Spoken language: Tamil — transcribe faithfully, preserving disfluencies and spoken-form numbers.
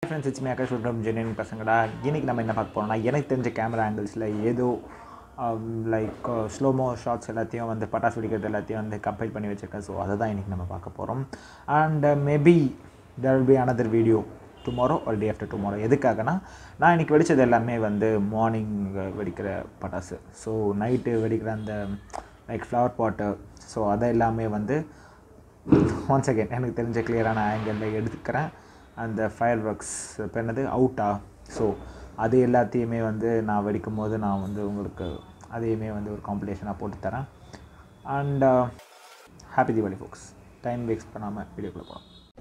Friends, it's me Akash from Genuine Pasanga. இன்னைக்கு நம்ம என்ன பார்க்க போறோம்னா எனக்கு தெரிஞ்ச கேமரா ஆங்கிள்ஸ்ல ஏதோ லைக் ஸ்லோமோ ஷாட்ஸ் எல்லாத்தையும் வந்து பட்டாசு வெடிக்கிறது எல்லாத்தையும் வந்து கம்பைல் பண்ணி வச்சிருக்கேன். ஸோ அதை தான் இன்றைக்கி நம்ம பார்க்க போகிறோம். And maybe there will be another video tomorrow or day after tomorrow. எதுக்காகனா நான் இன்றைக்கி வெடித்தது எல்லாமே வந்து மார்னிங் வெடிக்கிற பட்டாசு. ஸோ நைட்டு வெடிக்கிற அந்த லைக் ஃப்ளவர் பாட்டு, ஸோ அதை எல்லாமே வந்து ஒன்ஸ் அகெயின் எனக்கு தெரிஞ்ச கிளியரான ஆங்கிளில் எடுத்துக்கிறேன். அந்த ஃபயர் ஒர்க்ஸ் இப்போ என்னது அவுட்டா, ஸோ அது எல்லாத்தையுமே வந்து நான் வெடிக்கும் போது நான் வந்து உங்களுக்கு அதையுமே வந்து ஒரு காம்படிஷனாக போட்டு தரேன். And happy Deepavali folks. Time waste பண்ணாமல் வீடியோக்குள்ளே போகலாம்.